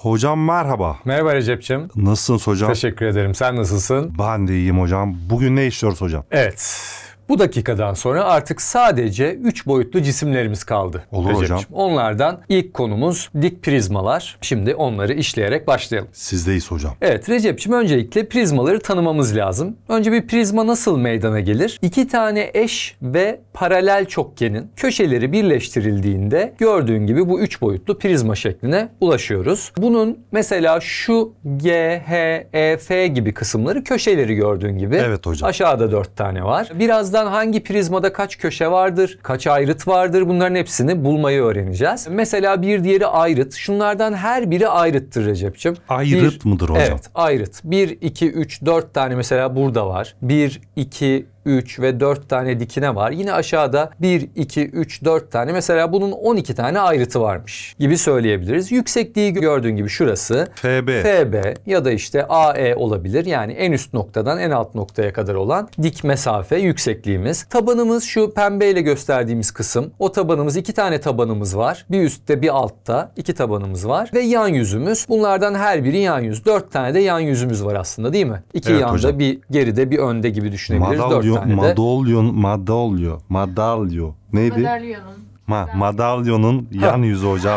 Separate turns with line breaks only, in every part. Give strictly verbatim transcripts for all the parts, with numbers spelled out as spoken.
Hocam merhaba.
Merhaba Recep'ciğim.
Nasılsınız hocam?
Teşekkür ederim. Sen nasılsın?
Ben de iyiyim hocam. Bugün ne işliyoruz hocam?
Evet. Bu dakikadan sonra artık sadece üç boyutlu cisimlerimiz kaldı.
Olur
Recep'ciğim.
hocam.
Onlardan ilk konumuz dik prizmalar. Şimdi onları işleyerek başlayalım.
Sizdeyiz hocam.
Evet Recep'ciğim, öncelikle prizmaları tanımamız lazım. Önce bir prizma nasıl meydana gelir? İki tane eş ve paralel çokgenin köşeleri birleştirildiğinde gördüğün gibi bu üç boyutlu prizma şekline ulaşıyoruz. Bunun mesela şu G, H, E, F gibi kısımları köşeleri gördüğün gibi.
Evet hocam.
Aşağıda dört tane var. Birazdan hangi prizmada kaç köşe vardır, kaç ayrıt vardır, bunların hepsini bulmayı öğreneceğiz. Mesela bir diğeri ayrıt. Şunlardan her biri ayrıttır Recep'ciğim.
Ayrıt
Bir,
mıdır hocam?
Evet, ayrıt. bir, iki, üç, dört tane mesela burada var. bir, iki, üç ve dört tane dikine var. Yine aşağıda bir, iki, üç, dört tane. Mesela bunun on iki tane ayrıtı varmış gibi söyleyebiliriz. Yüksekliği gördüğün gibi şurası.
F B.
F B ya da işte A E olabilir. Yani en üst noktadan en alt noktaya kadar olan dik mesafe yüksekliğimiz. Tabanımız şu pembeyle gösterdiğimiz kısım. O tabanımız, iki tane tabanımız var. Bir üstte bir altta iki tabanımız var. Ve yan yüzümüz. Bunlardan her biri yan yüz. Dört tane de yan yüzümüz var aslında, değil mi? İki
Evet
yanda,
hocam.
bir geride bir önde gibi düşünebiliriz. Dört
Madalyon,
tane de.
madalyon, madalyon, madalyon. Neydi?
Madalyonun.
Ma, madalyonun yan yüzü hocam.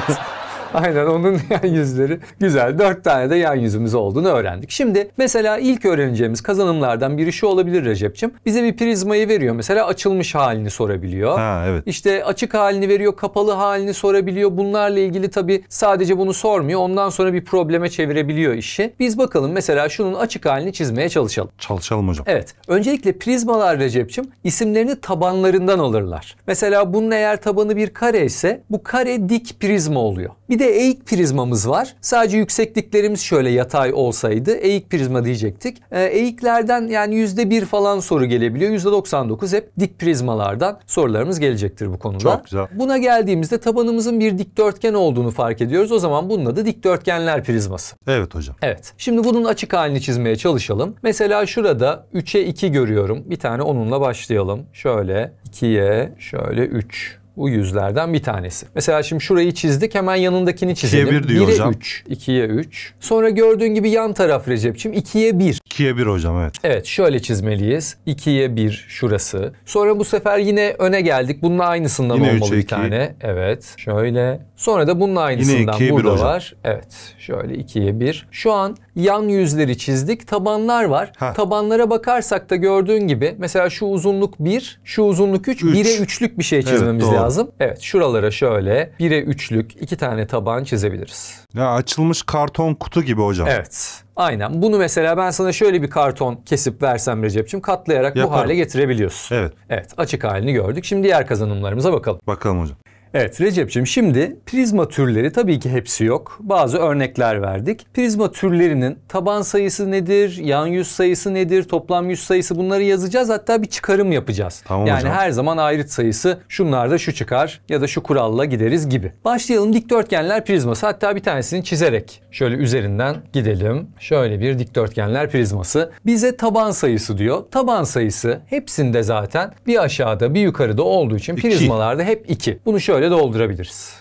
Aynen, onun yan yüzleri güzel. Dört tane de yan yüzümüz olduğunu öğrendik. Şimdi mesela ilk öğreneceğimiz kazanımlardan biri şu olabilir Recep'ciğim. Bize bir prizmayı veriyor. Mesela açılmış halini sorabiliyor.
Ha evet.
İşte açık halini veriyor, kapalı halini sorabiliyor. Bunlarla ilgili tabii sadece bunu sormuyor. Ondan sonra bir probleme çevirebiliyor işi. Biz bakalım mesela şunun açık halini çizmeye çalışalım.
Çalışalım hocam.
Evet. Öncelikle prizmalar Recep'ciğim isimlerini tabanlarından alırlar. Mesela bunun eğer tabanı bir kare ise bu kare dik prizma oluyor. Bir de eğik prizmamız var. Sadece yüksekliklerimiz şöyle yatay olsaydı eğik prizma diyecektik. Ee, eğiklerden yani yüzde bir falan soru gelebiliyor. yüzde doksan dokuz hep dik prizmalardan sorularımız gelecektir bu konuda.
Çok güzel.
Buna geldiğimizde tabanımızın bir dikdörtgen olduğunu fark ediyoruz. O zaman bunun adı dikdörtgenler prizması.
Evet hocam.
Evet. Şimdi bunun açık halini çizmeye çalışalım. Mesela şurada üçe iki görüyorum. Bir tane onunla başlayalım. Şöyle ikiye, şöyle üç. Bu yüzlerden bir tanesi. Mesela şimdi şurayı çizdik. Hemen yanındakini çizelim.
ikiye bir diyor hocam.
üç, ikiye üç. Sonra gördüğün gibi yan taraf Recep'ciğim ikiye bir.
ikiye bir hocam evet.
Evet, şöyle çizmeliyiz. ikiye bir şurası. Sonra bu sefer yine öne geldik. Bunun aynısından
Yine
olmalı
üçe
bir
iki.
tane. Evet. Şöyle. Sonra da bunun aynısından
ikiye bir
burada
hocam.
var. Evet. Şöyle ikiye bir. Şu an yan yüzleri çizdik. Tabanlar var.
Heh.
Tabanlara bakarsak da gördüğün gibi mesela şu uzunluk bir, şu uzunluk üç.
Üç.
bire üçlük bir şey çizmemiz
doğru.
lazım. Evet. Şuralara şöyle bire üçlük iki tane taban çizebiliriz.
Ya açılmış karton kutu gibi hocam.
Evet. Aynen. Bunu mesela ben sana şöyle bir karton kesip versem Recep'ciğim, katlayarak
Yaparım.
bu hale getirebiliyorsun.
Evet.
Evet. Açık halini gördük. Şimdi diğer kazanımlarımıza bakalım.
Bakalım hocam.
Evet Recep'ciğim, şimdi prizma türleri tabii ki hepsi yok. Bazı örnekler verdik. Prizma türlerinin taban sayısı nedir, yan yüz sayısı nedir, toplam yüz sayısı, bunları yazacağız. Hatta bir çıkarım yapacağız.
Tamam
yani
hocam.
her zaman ayrıt sayısı şunlarda şu çıkar ya da şu kuralla gideriz gibi. Başlayalım dikdörtgenler prizması. Hatta bir tanesini çizerek şöyle üzerinden gidelim. Şöyle bir dikdörtgenler prizması. Bize taban sayısı diyor. Taban sayısı hepsinde zaten bir aşağıda bir yukarıda olduğu için
İki.
prizmalarda hep iki. Bunu şöyle doldurabiliriz.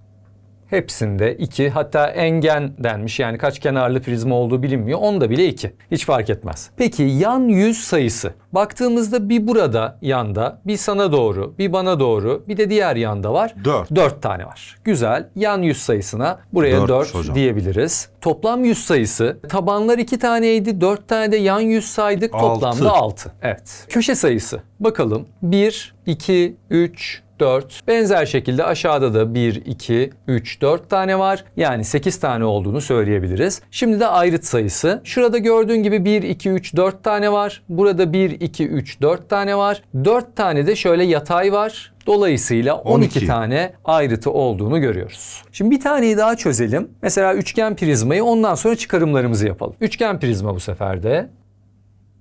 Hepsinde iki, hatta engen denmiş, yani kaç kenarlı prizma olduğu bilinmiyor. Onda bile iki. Hiç fark etmez. Peki yan yüz sayısı. Baktığımızda bir burada yanda, bir sana doğru, bir bana doğru, bir de diğer yanda var.
Dört.
Dört tane var. Güzel. Yan yüz sayısına buraya
Dört
dört
hocam.
diyebiliriz. Toplam yüz sayısı. Tabanlar iki taneydi. Dört tane de yan yüz saydık.
Altı.
Toplamda altı. Evet. Köşe sayısı. Bakalım. bir, iki, üç, dört. Benzer şekilde aşağıda da bir, iki, üç, dört tane var. Yani sekiz tane olduğunu söyleyebiliriz. Şimdi de ayrıt sayısı. Şurada gördüğün gibi bir, iki, üç, dört tane var. Burada bir, iki, üç, dört tane var. dört tane de şöyle yatay var. Dolayısıyla on iki,
on iki
tane ayrıtı olduğunu görüyoruz. Şimdi bir taneyi daha çözelim. Mesela üçgen prizmayı, ondan sonra çıkarımlarımızı yapalım. Üçgen prizma bu sefer de.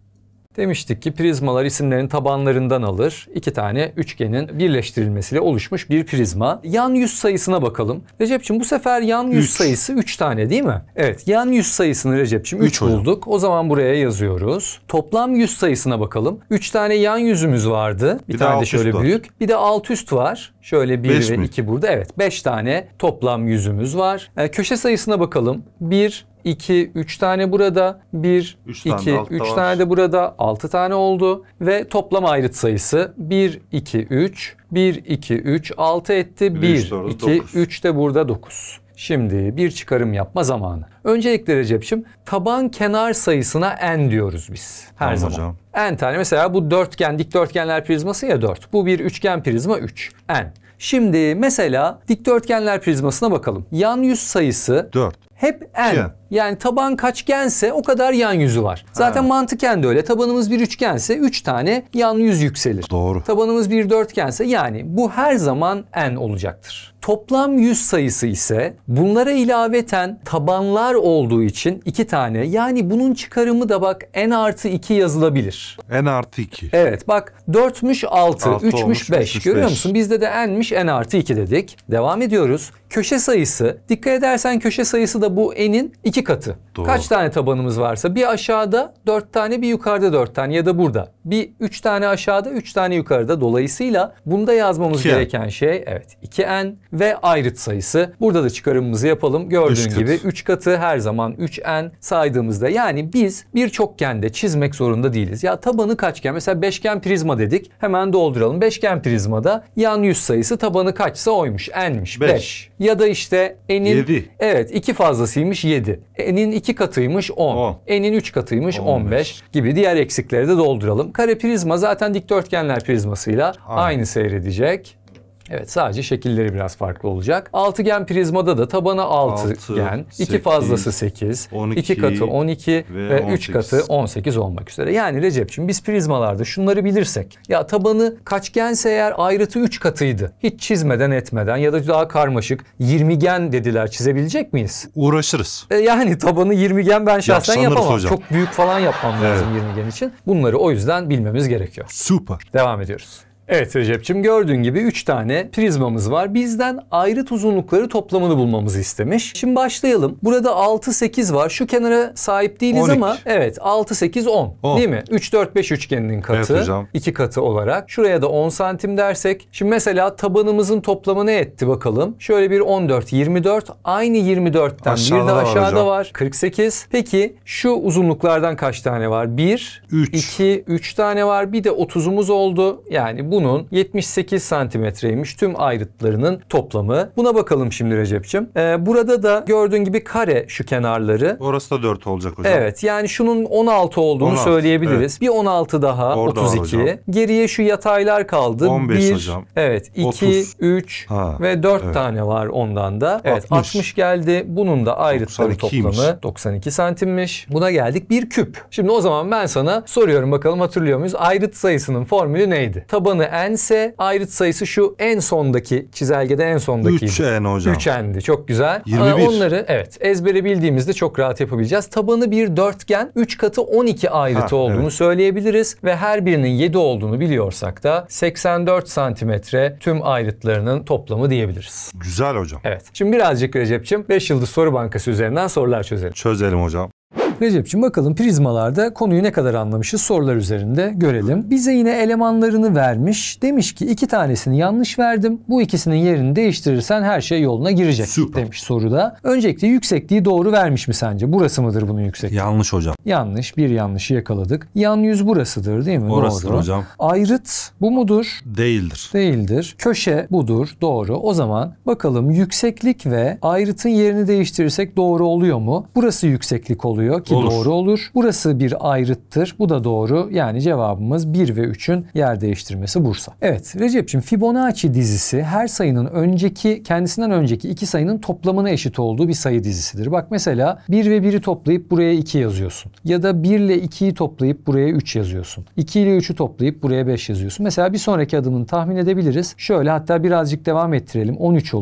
Demiştik ki prizmalar isimlerin tabanlarından alır. İki tane üçgenin birleştirilmesiyle oluşmuş bir prizma. Yan yüz sayısına bakalım. Recep'ciğim bu sefer yan yüz
Üç.
sayısı üç tane değil mi? Evet, yan yüz sayısını Recep'ciğim üç
Üç hocam.
bulduk. O zaman buraya yazıyoruz. Toplam yüz sayısına bakalım. üç tane yan yüzümüz vardı. Bir,
Bir de
tane de
alt
şöyle
üst var.
büyük. Bir de alt üst var. Şöyle bir
Beş
ve
mi?
iki burada. Evet, beş tane toplam yüzümüz var. Ee, köşe sayısına bakalım. bir, iki, üç tane burada. bir,
Üç tane de
iki,
altta
üç
var.
tane de burada. altı tane oldu. Ve toplam ayrıt sayısı bir, iki, üç. bir, iki, üç, altı etti.
Bir de üç
bir,
doğru,
iki,
dokuz.
üç de burada dokuz. Şimdi bir çıkarım yapma zamanı. Öncelikle Recep'ciğim taban kenar sayısına n diyoruz biz her
Tamam
zaman.
hocam.
N tane mesela bu dörtgen dikdörtgenler prizması ya dört. Bu bir üçgen prizma üç. N. Şimdi mesela dikdörtgenler prizmasına bakalım. Yan yüz sayısı
dört.
hep n.
İki.
Yani taban kaçgense o kadar yan yüzü var. Zaten
Ha.
mantıken de öyle. Tabanımız bir üçgense üç tane yan yüz yükselir.
Doğru.
Tabanımız bir dörtgense yani bu her zaman n olacaktır. Toplam yüz sayısı ise bunlara ilaveten tabanlar olduğu için iki tane. Yani bunun çıkarımı da bak n artı iki yazılabilir.
N artı iki.
Evet bak dörtmüş altı,
Altı
üçmüş
olmuş,
beş.
üçmüş
Görüyor
beş.
musun? Bizde de n'miş n artı iki dedik. Devam ediyoruz. Köşe sayısı. Dikkat edersen köşe sayısı da bu n'in iki katı.
Doğru.
Kaç tane tabanımız varsa bir aşağıda dört tane bir yukarıda dört tane ya da burada. Bir üç tane aşağıda üç tane yukarıda. Dolayısıyla bunda yazmamız
iki n.
gereken şey evet iki n ve ayrıt sayısı. Burada da çıkarımımızı yapalım. Gördüğün
Üç katı.
gibi üç katı her zaman üç n saydığımızda yani biz bir çokgende çizmek zorunda değiliz. Ya tabanı kaçgen mesela beşgen prizma dedik. Hemen dolduralım. Beşgen prizmada yan yüz sayısı tabanı kaçsa oymuş. N'miş
Beş.
beş. Ya da işte n'in
Yedi.
evet iki fazlasıymış yedi. N'in iki katıymış on.
On.
N'in üç katıymış on beş.
On beş.
gibi diğer eksikleri de dolduralım. Kare prizma zaten dikdörtgenler prizmasıyla
Aynen.
aynı seyredecek. Evet sadece şekilleri biraz farklı olacak. Altıgen prizmada da tabanı altıgen,
Altı,
iki
sekiz,
fazlası sekiz,
on iki
iki katı on iki
ve
ve
on
üç
sekiz.
katı on sekiz olmak üzere. Yani Recep'ciğim biz prizmalarda şunları bilirsek ya tabanı kaçgense eğer ayrıtı üç katıydı. Hiç çizmeden etmeden ya da daha karmaşık yirmigen dediler çizebilecek miyiz?
Uğraşırız.
E yani tabanı yirmigen ben şahsen
Yapsanırız
yapamam.
hocam.
Çok büyük falan yapmam
Evet.
lazım yirmigen için. Bunları o yüzden bilmemiz gerekiyor.
Süper.
Devam ediyoruz. Evet Recep'ciğim gördüğün gibi üç tane prizmamız var. Bizden ayrıt uzunlukları toplamını bulmamızı istemiş. Şimdi başlayalım. Burada altı sekiz var. Şu kenara sahip değiliz
on iki.
ama evet altı sekiz on
on.
değil mi? üç dört beş üçgeninin katı.
Evet hocam.
iki katı olarak. Şuraya da on santim dersek. Şimdi mesela tabanımızın toplamı ne etti bakalım. Şöyle bir on dört yirmi dört. Aynı yirmi dörtten bir
Aşağıda
de
var
aşağıda
hocam.
var. kırk sekiz. Peki şu uzunluklardan kaç tane var? bir,
Üç.
iki, üç tane var. Bir de otuzumuz oldu. Yani bunun yetmiş sekiz santimetreymiş tüm ayrıtlarının toplamı. Buna bakalım şimdi Recep'ciğim. Ee, burada da gördüğün gibi kare şu kenarları.
Orası da dört olacak hocam.
Evet yani şunun on altı olduğunu
on altı,
söyleyebiliriz. Bir on altı daha
Orada var
otuz iki.
hocam.
Geriye şu yataylar kaldı.
on beş
bir,
hocam.
Evet iki,
otuz.
üç
Ha,
ve dört
evet.
tane var ondan da. Evet
altmış.
altmış geldi. Bunun da ayrıtları
doksan ikiymiş.
toplamı doksan iki santimmiş. Buna geldik bir küp. Şimdi o zaman ben sana soruyorum bakalım hatırlıyor muyuz? Ayrıt sayısının formülü neydi? Tabanı n ise ayrıt sayısı şu en sondaki çizelgede en sondaki.
üç n hocam.
üç n'di. Çok güzel.
yirmi bir.
Aa, Onları evet ezbere bildiğimizde çok rahat yapabileceğiz. Tabanı bir dörtgen üç katı on iki ayrıtı
Ha,
olduğunu
evet.
söyleyebiliriz. Ve her birinin yedi olduğunu biliyorsak da seksen dört santimetre tüm ayrıtlarının toplamı diyebiliriz.
Güzel hocam.
Evet. Şimdi birazcık Recep'ciğim beş yıldız soru bankası üzerinden sorular çözelim.
Çözelim hocam.
Recep'ciğim bakalım prizmalarda konuyu ne kadar anlamışız sorular üzerinde görelim. Bize yine elemanlarını vermiş. Demiş ki iki tanesini yanlış verdim. Bu ikisinin yerini değiştirirsen her şey yoluna girecek
Süper.
demiş soruda. Öncelikle yüksekliği doğru vermiş mi sence? Burası mıdır bunun yüksekliği?
Yanlış hocam.
Yanlış. Bir yanlışı yakaladık. Yan yüz burasıdır değil mi?
Orasıdır
Doğru.
hocam.
Ayrıt bu mudur?
Değildir.
Değildir. Köşe budur. Doğru. O zaman bakalım yükseklik ve ayrıtın yerini değiştirirsek doğru oluyor mu? Burası yükseklik oluyor ki
Olur.
doğru olur. Burası bir ayrıttır. Bu da doğru. Yani cevabımız bir ve üçün yer değiştirmesi Bursa. Evet Recep'ciğim Fibonacci dizisi her sayının önceki kendisinden önceki iki sayının toplamına eşit olduğu bir sayı dizisidir. Bak mesela bir ve biri toplayıp buraya iki yazıyorsun. Ya da bir ile ikiyi toplayıp buraya üç yazıyorsun. iki ile üçü toplayıp buraya beş yazıyorsun. Mesela bir sonraki adımını tahmin edebiliriz. Şöyle hatta birazcık devam ettirelim. on üç olur.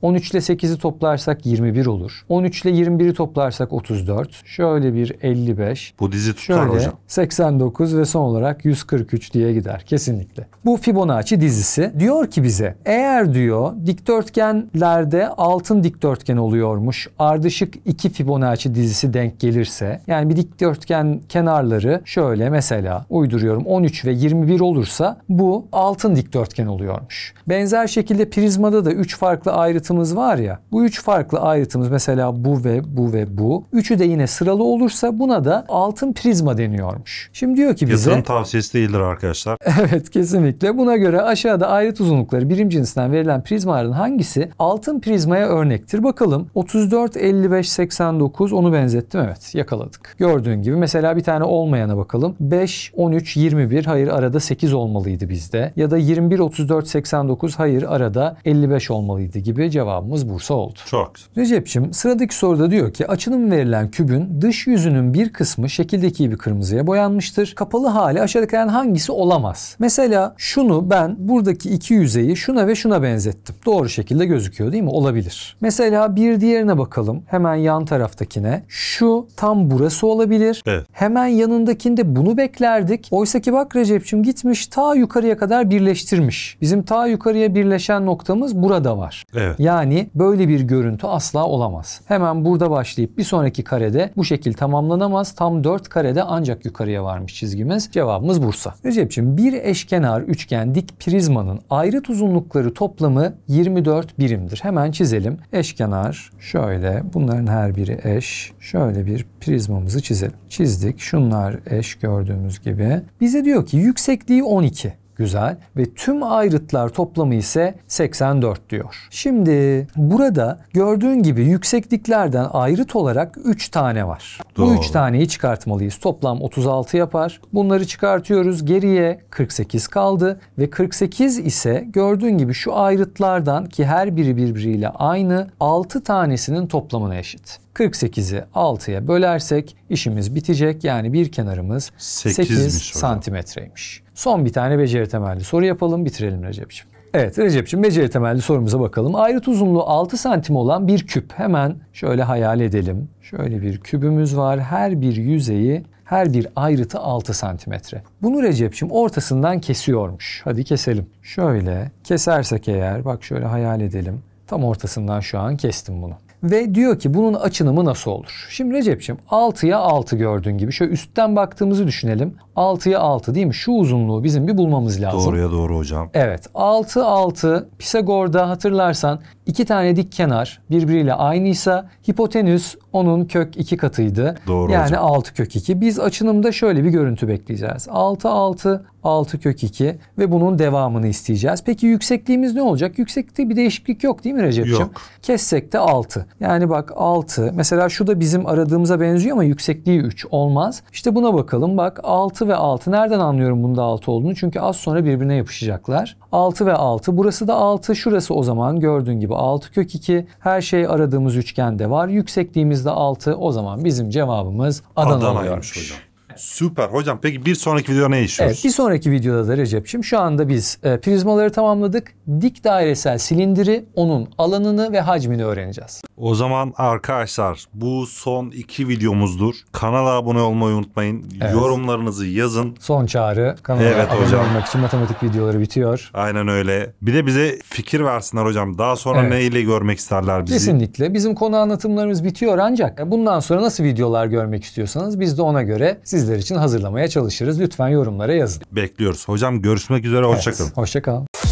on üç ile sekizi toplarsak yirmi bir olur. on üç ile yirmi biri toplarsak otuz dört. Şöyle bir elli beş.
Bu dizi tutar
Şöyle
hocam.
seksen dokuz ve son olarak yüz kırk üç diye gider kesinlikle. Bu Fibonacci dizisi diyor ki bize, eğer diyor dikdörtgenlerde altın dikdörtgen oluyormuş, ardışık iki Fibonacci dizisi denk gelirse, yani bir dikdörtgen kenarları şöyle mesela uyduruyorum on üç ve yirmi bir olursa bu altın dikdörtgen oluyormuş. Benzer şekilde prizmada da üç farklı ayrıtımız var ya, bu üç farklı ayrıtımız mesela bu ve bu ve bu, üçü de yine sıralı olursa buna da altın prizma deniyormuş. Şimdi diyor ki bize...
Yatırım tavsiyesi değildir arkadaşlar.
Evet, kesinlikle. Buna göre aşağıda ayrıt uzunlukları birim cinsinden verilen prizmaların hangisi altın prizmaya örnektir? Bakalım. otuz dört, elli beş, seksen dokuz, onu benzettim. Evet, yakaladık. Gördüğün gibi mesela bir tane olmayana bakalım. beş, on üç, yirmi bir, hayır arada sekiz olmalıydı bizde. Ya da yirmi bir, otuz dört, seksen dokuz, hayır arada elli beş olmalıydı gibi cevabımız Bursa oldu.
Çok güzel.
Recep'ciğim, sıradaki soruda diyor ki açınım verilen kübün dış yüzünün bir kısmı şekildeki gibi kırmızıya boyanmıştır. Kapalı hali aşağıdakilerden hangisi olamaz? Mesela şunu ben buradaki iki yüzeyi şuna ve şuna benzettim. Doğru şekilde gözüküyor değil mi? Olabilir. Mesela bir diğerine bakalım. Hemen yan taraftakine. Şu tam burası olabilir.
Evet.
Hemen yanındakinde bunu beklerdik. Oysa ki bak Recep'ciğim gitmiş ta yukarıya kadar birleştirmiş. Bizim ta yukarıya birleşen noktamız burada var.
Evet.
Yani böyle bir görüntü asla olamaz. Hemen burada başlayıp bir sonraki karede bu şekil tamamlanamaz. Tam dört karede ancak yukarıya varmış çizgimiz. Cevabımız Bursa. Recep'ciğim, bir eşkenar üçgen dik prizmanın ayrıt uzunlukları toplamı yirmi dört birimdir. Hemen çizelim. Eşkenar şöyle, bunların her biri eş. Şöyle bir prizmamızı çizelim. Çizdik. Şunlar eş gördüğümüz gibi. Bize diyor ki yüksekliği on iki. Güzel. Ve tüm ayrıtlar toplamı ise seksen dört diyor. Şimdi burada gördüğün gibi yüksekliklerden ayrıt olarak üç tane var.
Doğru.
Bu üç taneyi çıkartmalıyız. Toplam otuz altı yapar. Bunları çıkartıyoruz. Geriye kırk sekiz kaldı. Ve kırk sekiz ise gördüğün gibi şu ayrıtlardan, ki her biri birbiriyle aynı, altı tanesinin toplamına eşit. kırk sekizi altıya bölersek işimiz bitecek. Yani bir kenarımız sekiz santimetreymiş. Son bir tane beceri temelli soru yapalım, bitirelim Recep'ciğim. Evet Recep'ciğim, beceri temelli sorumuza bakalım. Ayrıt uzunluğu altı santim olan bir küp. Hemen şöyle hayal edelim. Şöyle bir kübümüz var. Her bir yüzeyi, her bir ayrıtı altı santimetre. Bunu Recep'ciğim ortasından kesiyormuş. Hadi keselim. Şöyle kesersek eğer, bak şöyle hayal edelim. Tam ortasından şu an kestim bunu. Ve diyor ki bunun açınımı nasıl olur? Şimdi Recep'ciğim altıya altı gördüğün gibi şöyle üstten baktığımızı düşünelim. altıya altı değil mi? Şu uzunluğu bizim bir bulmamız lazım.
Doğruya doğru hocam.
Evet. altı altı Pisagor'da hatırlarsan iki tane dik kenar birbiriyle aynıysa hipotenüs onun kök iki katıydı.
Doğru
yani
hocam.
altı kök iki. Biz açınımda şöyle bir görüntü bekleyeceğiz. altı altı altı kök iki ve bunun devamını isteyeceğiz. Peki yüksekliğimiz ne olacak? Yükseklikte bir değişiklik yok değil mi Recep'ciğim?
Yok.
Kessek de altı. Yani bak altı. Mesela şu da bizim aradığımıza benziyor ama yüksekliği üç olmaz. İşte buna bakalım. Bak altı ve altı. Nereden anlıyorum bunda altı olduğunu? Çünkü az sonra birbirine yapışacaklar. altı ve altı. Burası da altı. Şurası o zaman gördüğün gibi altı kök iki. Her şey aradığımız üçgende var. Yüksekliğimiz de altı. O zaman bizim cevabımız Adana
Adana'ymış
oluyormuş.
hocam. Süper hocam. Peki bir sonraki videoda ne işliyoruz?
Evet, bir sonraki videoda da Recep'ciğim şu anda biz e, prizmaları tamamladık. Dik dairesel silindiri, onun alanını ve hacmini öğreneceğiz.
O zaman arkadaşlar bu son iki videomuzdur. Kanala abone olmayı unutmayın.
Evet.
Yorumlarınızı yazın.
Son çağrı. Kanala
Evet
abone
hocam.
olmak için matematik videoları bitiyor.
Aynen öyle. Bir de bize fikir versinler hocam. Daha sonra
Evet.
ne ile görmek isterler bizi?
Kesinlikle. Bizim konu anlatımlarımız bitiyor ancak bundan sonra nasıl videolar görmek istiyorsanız biz de ona göre sizler için hazırlamaya çalışırız. Lütfen yorumlara yazın.
Bekliyoruz. Hocam görüşmek üzere. Hoşça kalın.
Evet, hoşça kalın.